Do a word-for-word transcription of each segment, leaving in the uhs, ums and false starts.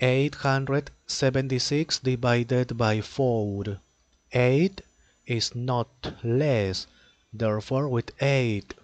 eight hundred seventy-six divided by four. eight is not less, therefore with eight.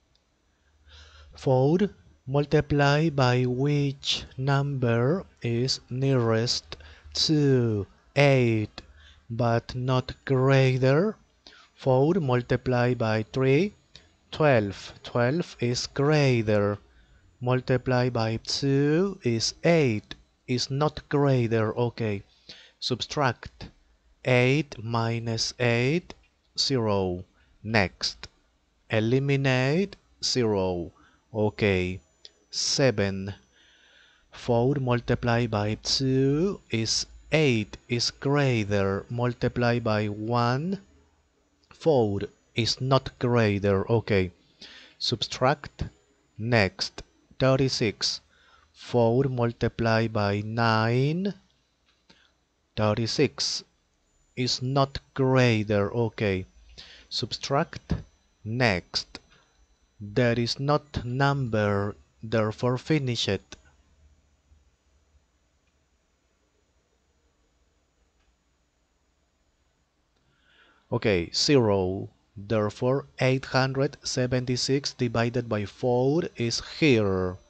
four multiplied by which number is nearest to eight but not greater? four multiplied by three, twelve. twelve is greater. Multiplied by two is eight. Is not greater. Okay. Subtract. eight minus eight, zero. Next. Eliminate zero. Okay. seven. four multiplied by two is eight. Is greater. Multiplied by one, four is not greater. Okay. Subtract. Next. thirty-six. four multiplied by nine. thirty-six is not greater. Okay. Subtract. Next. There is not number, therefore finish it. Okay, zero. Therefore eight hundred seventy-six divided by four is here.